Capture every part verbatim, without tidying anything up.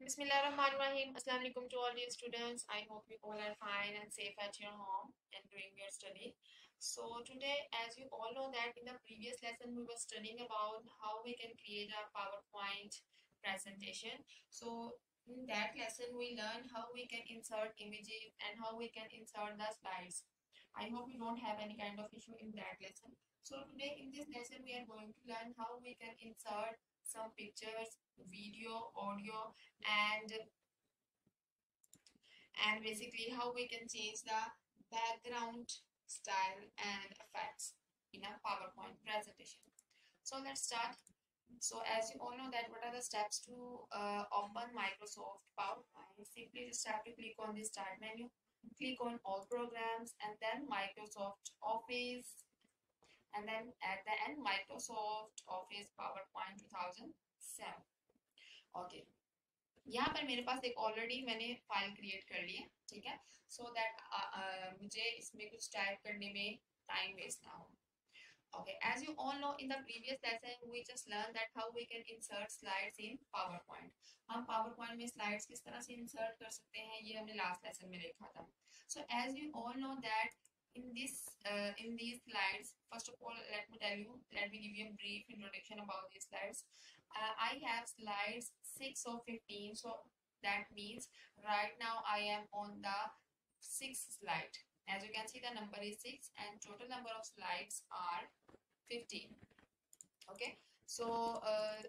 Bismillahirrahmanirrahim. Assalamu alaikum to all dear students. I hope you all are fine and safe at your home and doing your study. So today, as you all know that in the previous lesson we were studying about how we can create a PowerPoint presentation. So in that lesson we learned how we can insert images and how we can insert the slides. I hope you don't have any kind of issue in that lesson. So today in this lesson we are going to learn how we can insert some pictures, video, audio, and and basically how we can change the background style and effects in a PowerPoint presentation. So let's start. So as you all know that what are the steps to uh, open Microsoft PowerPoint? Simply just have to click on the start menu, click on all programs, and then Microsoft Office, and then at the end Microsoft Office PowerPoint two thousand seven. Okay, यहाँ पर मेरे पास एक already मैंने file create कर ली है, ठीक है, so that मुझे इसमें कुछ टाइप करने में टाइम वेस्ट ना हो. Okay, as you all know, in the previous lesson we just learned that how we can insert slides in PowerPoint. हम PowerPoint में slides किस तरह से insert कर सकते हैं ये हमने last lesson में देखा था. So as you all know that in this uh, in these slides, first of all let me tell you, let me give you a brief introduction about these slides. uh, I have slides six or fifteen, so that means right now I am on the sixth slide. As you can see, the number is six and total number of slides are fifteen. Okay, so uh,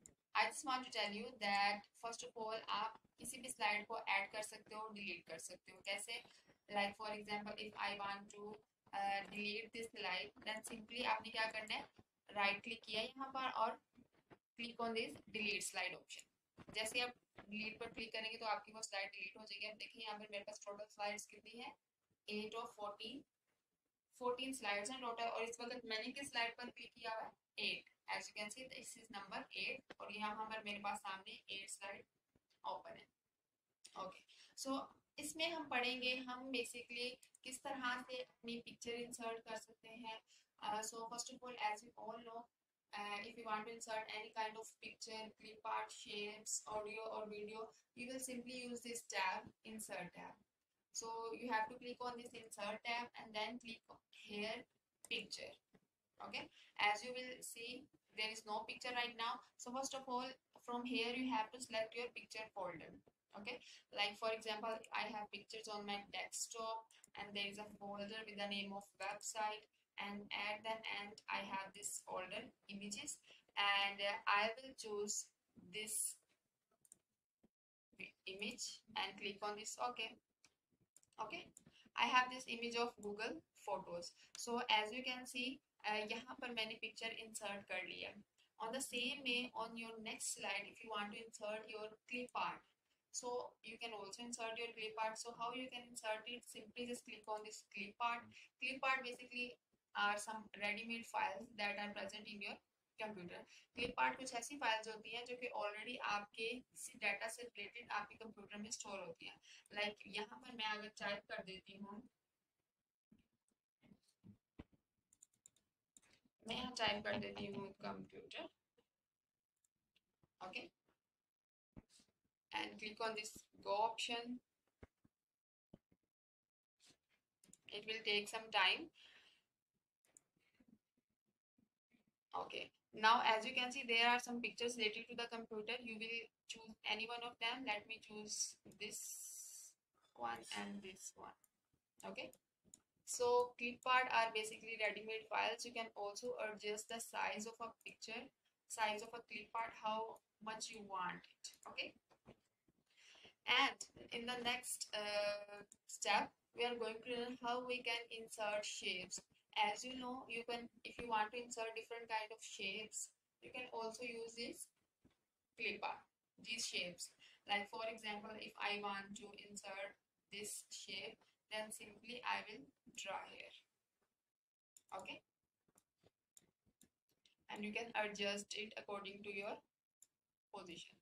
I just want to tell you that first of all आप किसी भी slide को add कर सकते हो, delete कर सकते हो. कैसे? Like for example, if I want to uh, delete this slide, then simply आपने क्या करना है, right click किया यहाँ पर और click on this delete slide option. जैसे आप delete पर click करेंगे तो आपकी वो slide delete हो जाएगी. अब देखिए यहाँ पर मेरे पास total slides कितनी है, eight और fourteen fourteen slides हैं टोटल, और इस वक्त मैंने किस स्लाइड पर क्लिक किया हुआ है, eight. As you can see this is number eight और यहाँ पर मेरे पास सामने eight स्लाइड ओपन है. ओके, सो इसमें हम पढ़ेंगे हम बेसिकली किस तरह से अपनी पिक्चर इंसर्ट कर सकते हैं. So first of all as you all know, Uh, if you want to insert any kind of picture, clip art, shapes, audio or video, you will simply use this tab, insert tab. So you have to click on this insert tab and then click here picture. Okay, as you will see there is no picture right now, so first of all from here you have to select your picture folder. Okay, like for example I have pictures on my desktop and there is a folder with the name of website, and at the end I have this folder images, and uh, I will choose this image and click on this. Okay, okay, I have this image of Google Photos. So as you can see uh, यहाँ पर मैंने picture insert कर लिया. On the same way on your next slide, if you want to insert your clip art, so you can also insert your clip art. So how you can insert it, simply just click on this clip art. Clip art basically are some ready-made files that are present in your computer. Clip art कुछ ऐसी files होती हैं जो कि already आपके किसी data से related आपके कंप्यूटर में स्टोर होती हैं. लाइक like, यहाँ पर मैं अगर टाइप कर देती हूँ, मैं यहाँ टाइप कर देती हूँ computer. Okay, and click on this go option. It will take some time. Okay, now as you can see there are some pictures related to the computer. You will choose any one of them. Let me choose this one and this one. Okay, so clip art are basically ready-made files. You can also adjust the size of a picture, size of a clip art, how much you want it. Okay, and in the next uh, step we are going to learn how we can insert shapes. As you know, you can, if you want to insert different kind of shapes, you can also use this clip art, these shapes. Like for example, if I want to insert this shape, then simply I will draw here. Okay, and you can adjust it according to your position.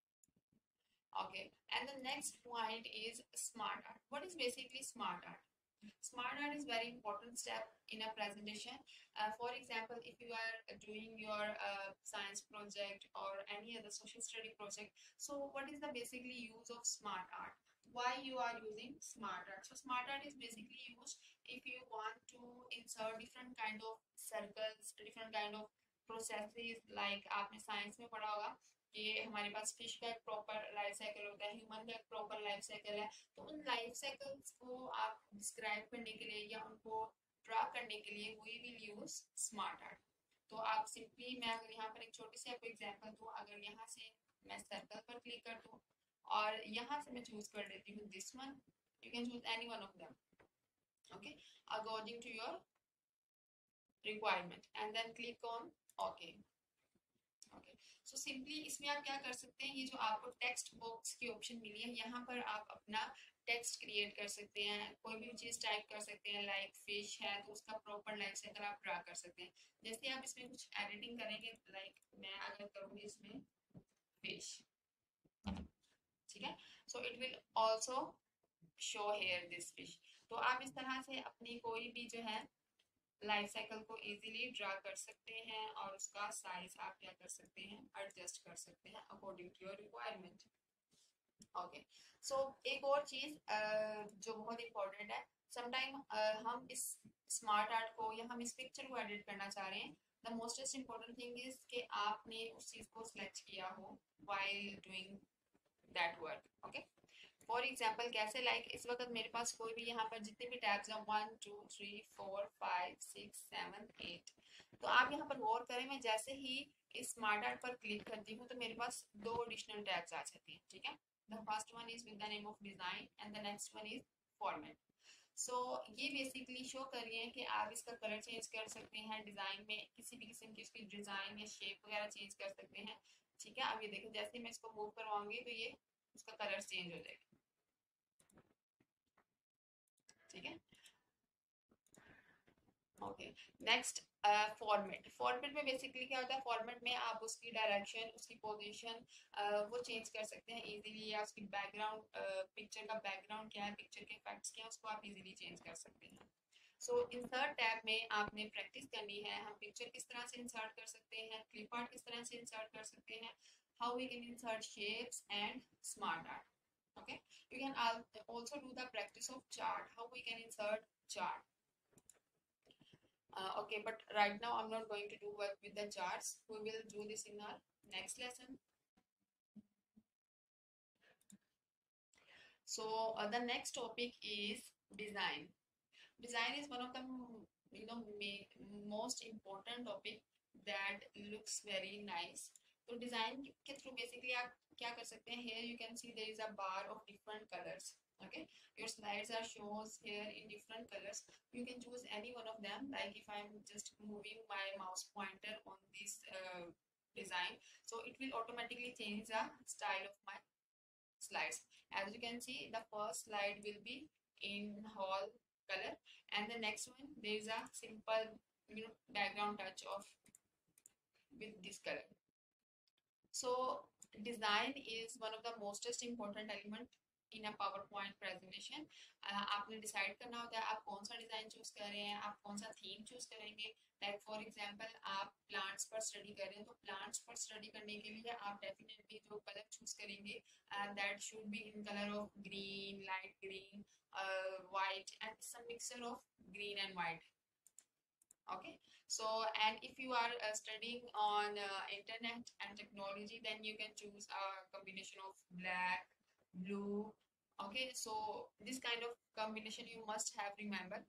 Okay, and the next point is smart art. What is basically smart art? Smart art is very important step in a presentation. Uh, for example, if you are doing your uh, science project or any other social study project, so what is the basically use of smart art? Why you are using smart art? So smart art is basically used if you want to insert different kind of circles, different kind of processes, like आपने science में पढ़ा होगा कि हमारे पास fish का एक proper life cycle होता है, ह्यूमन का एक प्रॉपर लाइफ साइकिल है। तो उन लाइफ साइकिल्स को आप डिस्क्राइब करने के लिए या उनको ड्रा करने के लिए we will use smart art. तो आप सिंपली, मैं अगर यहाँ पर एक छोटी सी आपको एग्जांपल दूँ, अगर यहाँ से मैं सर्कल पर क्लिक कर दूँ और यहाँ से मैं चूज कर लेती हूँ this one, you can choose any one of them, okay, according to your requirement and then click on okay. Okay, so simply इसमें आप क्या कर सकते हैं, ये जो आपको टेक्स्ट बॉक्स की ऑप्शन मिली है, यहाँ पर आप अपना टेक्स्ट क्रिएट कर सकते हैं, कोई भी चीज टाइप कर सकते हैं, लाइक फिश है तो उसका प्रॉपर लाइफ साइकिल आप ड्रा कर सकते हैं। जैसे आप इसमें कुछ एडिटिंग करेंगे, लाइक मैं अगर करूँगी इसमें फिश, ठीक है, so it will also show here this fish. तो आप इस तरह से अपनी कोई भी जो है लाइफ साइकिल को इजीली ड्रा कर सकते हैं और उसका साइज आप क्या कर सकते हैं, एडजस्ट कर सकते हैं according to your requirement. Okay, so एक और चीज जो बहुत इंपॉर्टेंट है, समटाइम हम इस स्मार्ट आर्ट को या हम इस पिक्चर को एडिट करना चाह रहे हैं, the most important thing is कि आपने उस चीज को सिलेक्ट किया हो while doing that work. Okay, for example कैसे, लाइक like, इस वक्त मेरे पास कोई भी यहाँ पर जितने भी टैब्स हैं, one two three four five six seven eight, तो आप यहाँ पर गौर करें, मैं जैसे ही इस स्मार्ट आर्ट पर क्लिक करती हूँ तो मेरे पास दो एडिशनल टैब्स आ जाती हैं, ठीक है। The first one is with the name of design and the next one is format. So ये बेसिकली शो कर रही है कि आप इसका कलर चेंज कर सकते हैं, डिजाइन में किसी भी किस्म की उसकी डिजाइन या शेप वगैरह चेंज कर सकते हैं, ठीक है। अब ये देखो, जैसे मैं इसको मूव करवाऊंगी तो ये उसका कलर चेंज हो जाएगा, ठीक है। Okay, next format. फॉर्मेट में बेसिकली क्या होता है, फॉर्मेट में आप उसकी डायरेक्शन, उसकी पोजीशन uh, वो चेंज कर सकते हैं इजीली, या उसकी बैकग्राउंड, पिक्चर का बैकग्राउंड क्या है, पिक्चर के इफेक्ट्स क्या है, उसको आप इजीली चेंज कर सकते हैं। सो इंसर्ट टैब में आपने प्रैक्टिस करनी है, हम पिक्चर किस तरह से इंसर्ट कर सकते हैं, क्लिप आर्ट किस तरह से इंसर्ट कर सकते हैं, how we can insert shapes and smart art. okay, you can also do the practice of chart, how we can insert chart. Uh, okay, but right now I'm not going to do work with the charts, we will do this in our next lesson. So uh, the next topic is design. Design is one of the, you know, most important topic that looks very nice. तो design के through basically आप क्या कर सकते हैं, here you can see there is a bar of different colors. Okay, your slides are shows here in different colors, you can choose any one of them. Like if I'm just moving my mouse pointer on this uh, design, so it will automatically change the style of my slides. As you can see, the first slide will be in whole color and the next one there is a simple, you know, background touch of with this color. So design is one of the most important element in a PowerPoint presentation. uh, आपने decide करना होता है आप कौन सा design choose कर रहे हैं, आप कौन सा थीम चूज करेंगे। लाइक फॉर एग्जांपल आप प्लांट्स पर स्टडी कर रहे हैं, तो प्लांट्स पर स्टडी करने के लिए आप डेफिनेटली जो कलर चूज करेंगे that should be in colour of green, light green, white and some mixture of green and white. Okay, so and if you are uh, studying on uh, internet and technology, then you can choose a combination of black, blue. Okay, so this kind of combination you must have remember.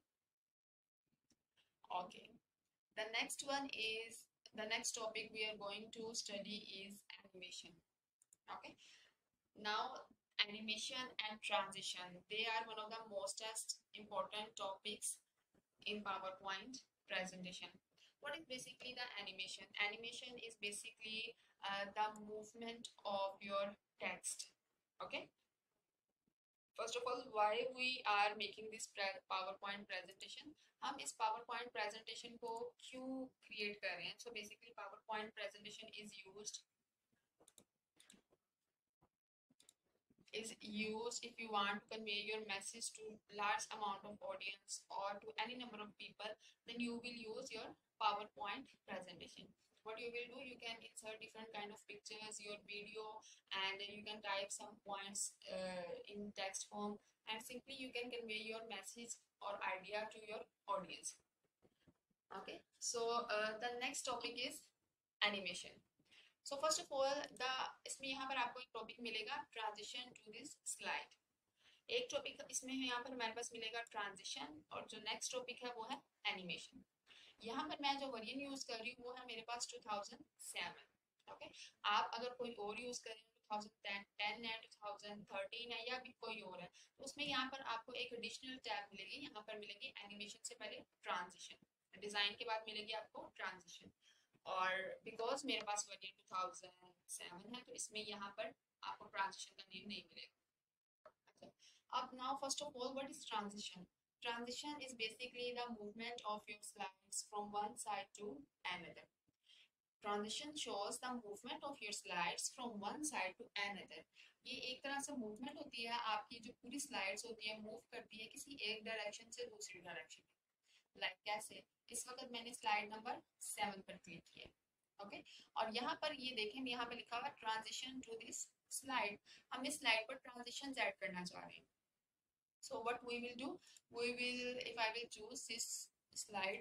Okay, the next one is, the next topic we are going to study is animation. Okay, now animation and transition, they are one of the most important topics in PowerPoint presentation. What is basically the animation? Animation is basically uh, the movement of your text. Okay, first of all, why we are making this PowerPoint presentation, हम इस PowerPoint presentation को क्यों create कर रहे हैं? So basically PowerPoint presentation is used is used if you want to convey your message to large amount of audience or to any number of people, then you will use your PowerPoint presentation. What you will do, you can insert different kind of pictures, your video, and then you can type some points uh, in text form, and simply you can convey your message or idea to your audience. Okay, so uh, the next topic is animation. So first of all the इसमें यहाँ पर आपको एक topic मिलेगा transition to this slide. एक topic इसमें यहाँ पर हमारे पास मिलेगा ट्रांजिशन, और जो नेक्स्ट टॉपिक है वो है एनिमेशन. यहाँ पर मैं जो वर्जन यूज कर रही हूँ वो है मेरे पास टू थाउजेंड सेवन. ओके, आप अगर कोई और यूज करें टू थाउजेंड टेन है, टू थाउजेंड थर्टीन है, या भी कोई और है, तो उसमें यहाँ पर आपको एक एडिशनल टैब मिलेगी. यहाँ पर मिलेगी एनिमेशन से पहले ट्रांजिशन, डिजाइन के बाद मिलेगी आपको ट्रांजिशन. और बिकॉज मेरे पास वर्जन टू थाउजेंड सेवन है, तो इसमें यहाँ पर आपको ट्रांजिशन का नेम नहीं मिलेगा. अच्छा, अब now first of all what is transition? Transition is basically the movement of your slides from one side to another. Transition shows the movement of your slides from one side to another. ये एक तरह से movement होती है, आपकी जो पूरी slides होती है मूव करती है किसी एक डायरेक्शन से दूसरी डायरेक्शन. लाइक like कैसे? इस वक्त मैंने स्लाइड नंबर सेवन पर क्लिक किया. ओके, और यहाँ पर ये देखें, यहाँ पे लिखा हुआ ट्रांजिशन टू दिस स्लाइड. हम इस स्लाइड पर ट्रांजिशन ऐड करना चाह रहे हैं. So what we will do, we will if I will choose this slide,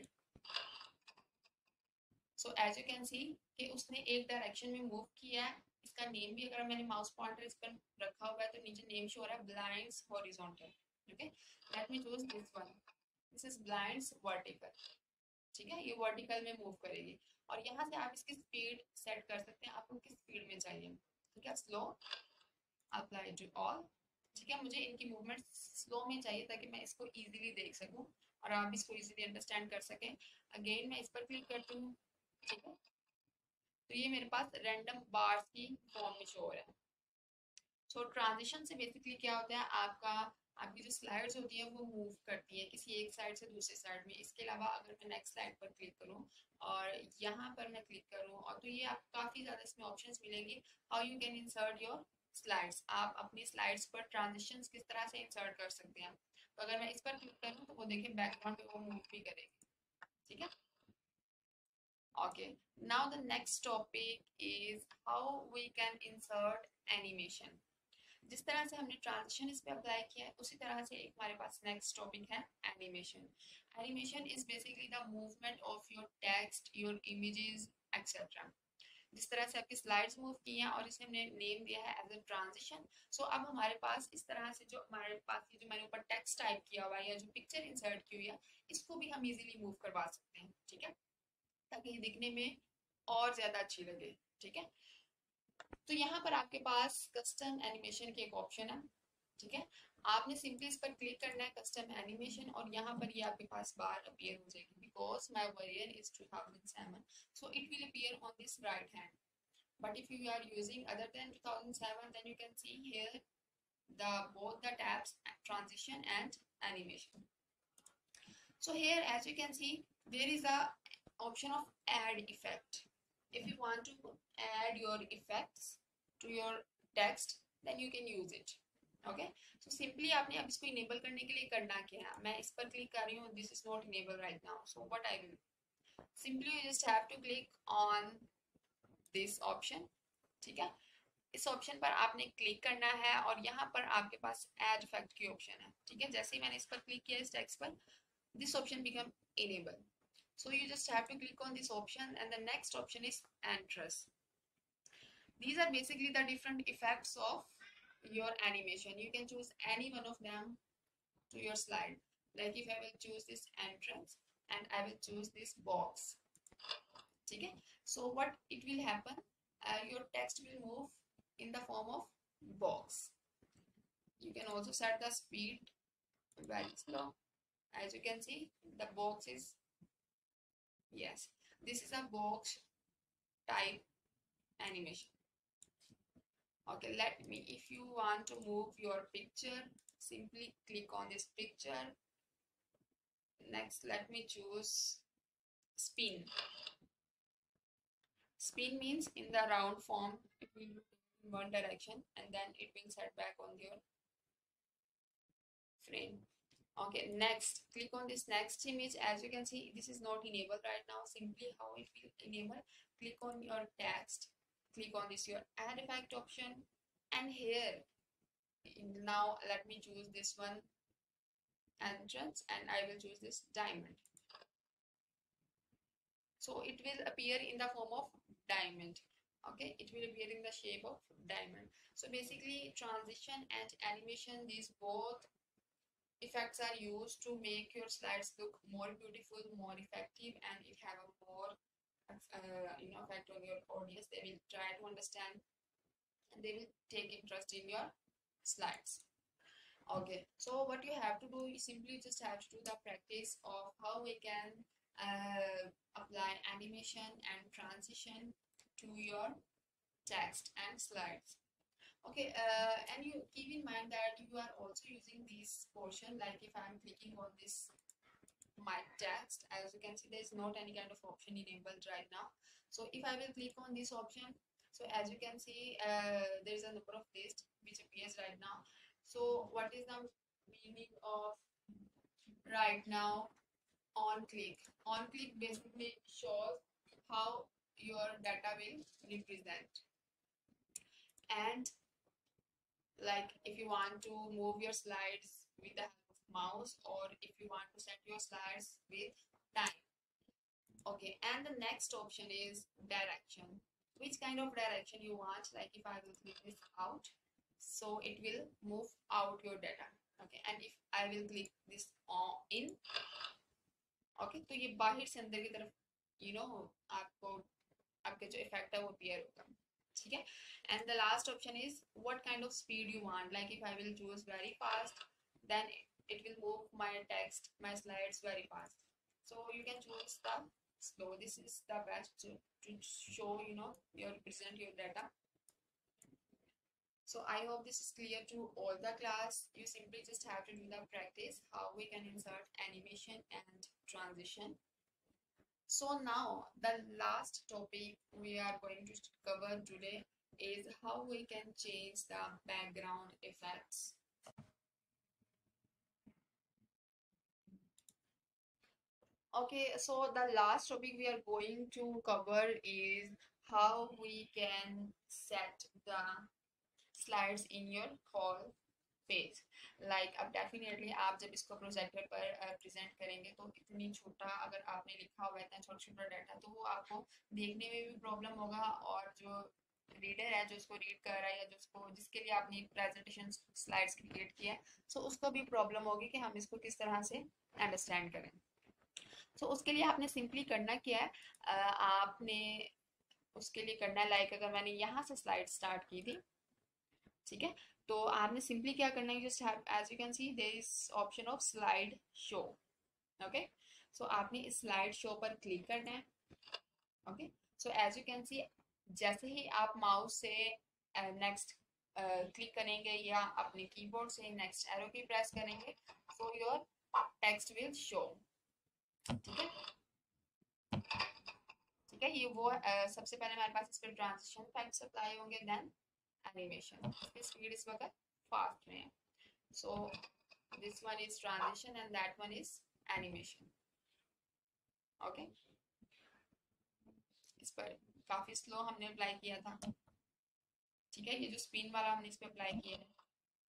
so as you can see कि उसने एक डायरेक्शन में मूव किया है. इसका नेम भी, अगर मैंने माउस पॉइंटर इस पर रखा हुआ है तो नीचे नेम शो हो रहा है blinds horizontal. Okay, let me choose this one. This is blinds vertical. ठीक है, ये वर्टिकल में मूव करेगी. और यहाँ से आप इसकी स्पीड सेट कर सकते हैं, आपको किस स्पीड में चाहिए. ठीक है, स्लो अप्लाई टू ऑल. ठीक है, मुझे इनकी मूवमेंट स्लो में चाहिए ताकि मैं इसको इजीली देख सकूं और आप इसको इजीली अंडरस्टैंड कर सकें. अगेन मैं इस पर क्लिक करती हूँ. ठीक है, तो ये मेरे पास रैंडम बार्स की फॉर्म में शो हो रहा है. सो ट्रांजिशन से बेसिकली क्या होता है, आपका आपकी जो स्लाइड्स होती है वो मूव करती है किसी एक साइड से दूसरी साइड में. इसके अलावा अगर मैं नेक्स्ट स्लाइड पर क्लिक करूं और यहाँ पर मैं क्लिक करूं, और तो ये आप काफ़ी ज़्यादा इसमें ऑप्शंस मिलेंगे how you can insert your slides. आप अपनी स्लाइड्स पर ट्रांजिशंस किस तरह से इंसर्ट कर सकते हैं. तो अगर मैं इस पर क्लिक करूँ तो वो देखिए बैकग्राउंड पे वो मूव भी करेगी. ठीक है, okay. Now the next topic is how we can insert animation. जिस तरह से हमने ट्रांजिशन इस पे अप्लाई किया है, उसी तरह से एक हमारे पास नेक्स्ट टॉपिक है animation. Animation is basically the movement of your text, your images etcetera. जिस तरह से आपकी स्लाइड्स मूव की हैं और इसे हमने नेम दिया है एज अ ट्रांजिशन. सो अब हमारे पास इस तरह से जो हमारे पास ये जो मैंने ऊपर टेक्स्ट टाइप किया हुआ है या जो पिक्चर इंसर्ट की हुई है, इसको भी हम इजीली मूव करवा सकते हैं. ठीक है, ताकि ये दिखने में और ज्यादा अच्छी लगे. ठीक है, तो यहाँ पर आपके पास कस्टम एनिमेशन की एक ऑप्शन है. ठीक है, आपने सिंपली इस पर क्लिक करना है कस्टम एनिमेशन, और यहाँ पर ये आपके पास बार अपीयर हो जाएगी. Because my version is two thousand seven, so it will appear on this right hand. But if you are using other than two thousand seven, then you can see here the both the tabs, transition and animation. So here, as you can see, there is a option of add effect. If you want to add your effects to your text, then you can use it. Okay, so simply आपने अब इसको enable करने के लिए करना क्या है, मैं इस पर क्लिक कर रही हूँ. This is not enable right now, so what I will simply you just have to click on this option. ठीक है, इस ऑप्शन पर आपने क्लिक करना है और यहाँ पर आपके पास एड इफेक्ट की ऑप्शन है. ठीक है, जैसे ही मैंने इस पर क्लिक किया इस टेक्स्ट पर, this option become enable. So you just have to click on this option, and the next option is entrance. These are basically the different effects of your animation. You can choose any one of them to your slide. Like if I will choose this entrance and I will choose this box. Okay, so what it will happen, uh, your text will move in the form of box. You can also set the speed very slow. As you can see, the box is, yes, this is a box type animation. Okay, let me, if you want to move your picture, simply click on this picture. Next, let me choose spin. Spin means in the round form, it will one direction and then it will set back on your frame. Okay, next click on this next image. As you can see, this is not enabled right now. Simply how it will enable, click on your text, click on this your add effect option, and here now let me choose this one, entrance, and I will choose this diamond. So it will appear in the form of diamond. Okay, it will appear in the shape of diamond. So basically transition and animation, these both effects are used to make your slides look more beautiful, more effective, and it have a more uh, you know effect on your audience. They will try to understand and they will take interest in your slides. Okay, so what you have to do, you simply just have to do the practice of how we can uh, apply animation and transition to your text and slides. Okay, uh, and you keep in mind that you are also using this portion, like if I'm clicking on this my text, as you can see there is not any kind of option enabled right now. So if I will click on this option, so as you can see uh, there is a number of list which appears right now. So what is the meaning of right now on click? On click basically shows how your data will represent, and like if you want to move your slides with the help of mouse, or if you want to set your slides with time. Okay, and the next option is direction. Which kind of direction you want, like if I will click this out, so it will move out your data. Okay, and if I will click this on in, okay, तो ये बाहर से अंदर की तरफ you know आपको आपका जो इफेक्ट है वो अपीयर होगा. ठीक है, and the last option is what kind of speed you want. Like if I will choose very fast, then it will move my text, my slides very fast. So you can choose the slow. This is the best to, to show you know your present your data. So I hope this is clear to all the class. You simply just have to do the practice how we can insert animation and transition. So now the last topic we are going to cover today is how we can change the background effects. Okay, so the last topic we are going to cover is how we can set the slides in your whole page. Like अब definitely आप जब इसको projector पर present uh, करेंगे तो इतनी छोटा अगर आपने लिखा हुआ है इतना छोटा छोटा डाटा, तो वो आपको देखने में भी प्रॉब्लम होगा, और जो रीडर है जो उसको रीड कर रहा है या जो उसको जिसके लिए आपने प्रेजेंटेशन स्लाइड्स क्रिएट किया है, सो उसको भी प्रॉब्लम होगी कि हम इसको किस तरह से अंडरस्टैंड करें. सो so, उसके लिए आपने सिंपली करना क्या है, uh, आपने उसके लिए करना है लाइक अगर मैंने यहाँ से स्लाइड स्टार्ट की थी, ठीक है, तो आपने सिंपली क्या करना है, just as you can see there is option of slide show. Okay, so आपने इस स्लाइड शो पर क्लिक करना है. Okay, so as you can see जैसे ही आप माउस से नेक्स्ट uh, क्लिक uh, करेंगे या अपने कीबोर्ड से नेक्स्ट एरो की प्रेस करेंगे, so your text will show. ठीक है, ठीक है, ये वो uh, सबसे पहले हमारे पास इस पर ट्रांजिशन इफेक्ट्स अप्लाई होंगे, देन animation. इसकी स्पीड इस वक्त फास्ट में है. So this one is transition and that one is animation. Okay, इस पर काफी स्लो हमने अप्लाई किया था. ठीक है, ये जो स्पिन वाला हमने इस पे अप्लाई किया है.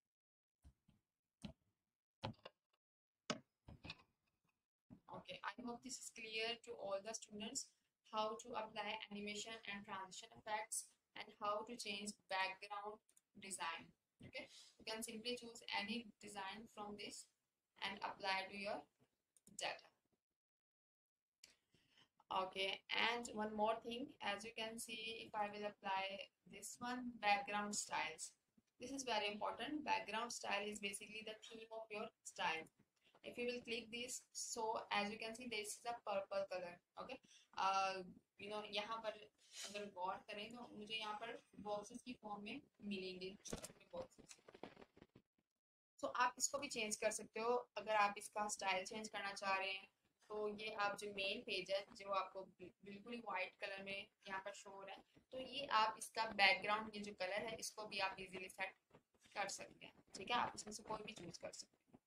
Okay, I hope this is clear to all the students how to apply animation and transition effects and how to change background design. Okay, you can simply choose any design from this and apply to your data. Okay, and one more thing, as you can see, if I will apply this one, background styles, this is very important. Background style is basically the theme of your style. If you will click this, so as you can see this is a purple color. Okay, uh, you know यहाँ पर अगर गौर करें तो मुझे यहाँ पर boxes की form में मिलेंगे बॉक्सेस. तो आप इसको भी चेंज कर सकते हो अगर आप इसका स्टाइल चेंज करना चाह रहे हैं. तो ये आप जो मेन पेज है जो आपको बिल्कुल ही व्हाइट कलर में यहाँ पर शो हो रहा है, तो ये आप इसका बैकग्राउंड ये जो कलर है इसको भी आप इजीली सेट कर सकते हैं। ठीक है, आप इसमें से कोई भी चूज कर सकते हैं।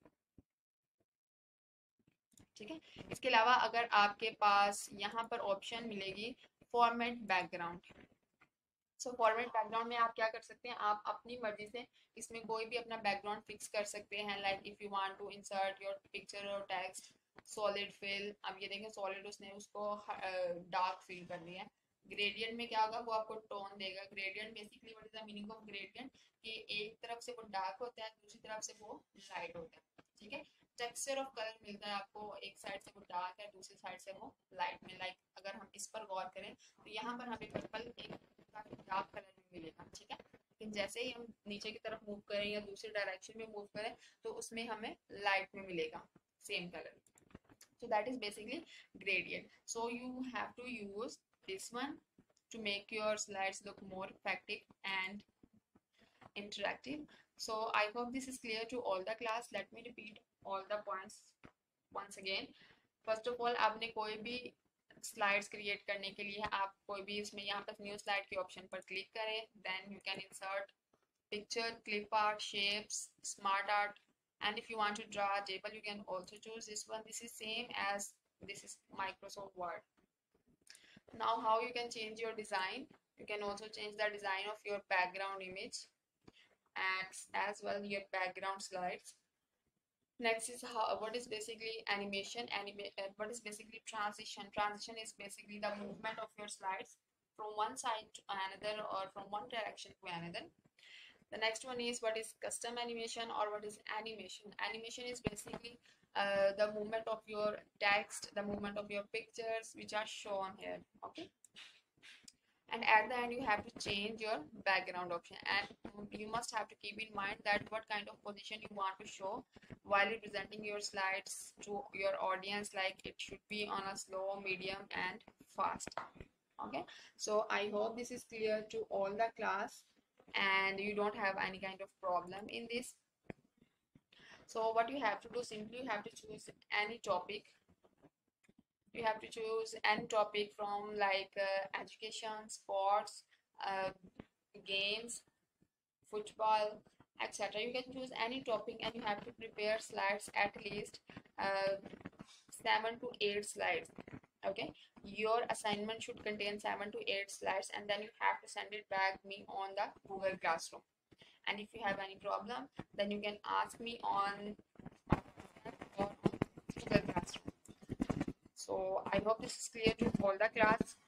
ठीक है, इसके अलावा अगर आपके पास यहाँ पर ऑप्शन मिलेगी format background. So format background में आप क्या कर सकते हैं, आप अपनी मर्जी से इसमें कोई भी अपना बैकग्राउंड फिक्स कर सकते हैं। Like if you want to insert your picture और टेक्स्ट सॉलिड फिल, अब ये देखें सॉलिड उसने उसको डार्क फिल कर दिया है। ग्रेडियंट में क्या होगा, वो आपको टोन देगा। Gradient basically what is the meaning of gradient, कि एक तरफ से वो डार्क होता है, दूसरी तरफ से वो लाइट होता है। ठीक है, टेक्सचर ऑफ कलर मिलता है आपको, एक साइड से वो डार्क है, दूसरी साइड से वो लाइट में। लाइक अगर हम इस पर गौर करें तो यहाँ पर हमें पर्पल एक डार्क कलर में मिलेगा। ठीक है, लेकिन जैसे ही हम नीचे की तरफ मूव करें या दूसरी डायरेक्शन में मूव करें तो उसमें हमें लाइट में मिलेगा same colour. so that is basically gradient. So you have to use this one to make your slides look more effective and interactive. So I hope this is clear to all the class. Let me repeat all the points once again. First of all, आपने कोई भी slides create करने के लिए आप कोई भी इसमें यहाँ पर न्यू स्लाइड के ऑप्शन पर क्लिक करें, then you can insert picture, clip art, shapes, smart art, and if you want to draw a table you can also choose this one. This is same as this is Microsoft Word. Now how you can change your design, you can also change the design of your background image and as well your background slides. Next is how what is basically animation. Anima uh, what is basically transition. Transition is basically the movement of your slides from one side to another or from one direction to another. The next one is what is custom animation or what is animation. Animation is basically uh, the movement of your text, the movement of your pictures which are shown here. Okay, and at the end you have to change your background option, and you must have to keep in mind that what kind of position you want to show while you're presenting your slides to your audience. Like it should be on a slow, medium and fast. Okay, so I hope this is clear to all the class and you don't have any kind of problem in this. So what you have to do, simply you have to choose any topic. You have to choose any topic from like uh, education, sports, uh, games, football, etc. You can choose any topic and you have to prepare slides at least uh, seven to eight slides. Okay, your assignment should contain seven to eight slides and then you have to send it back me on the Google Classroom. And if you have any problem then you can ask me on or on Google Classroom. So I hope this is clear to all the class.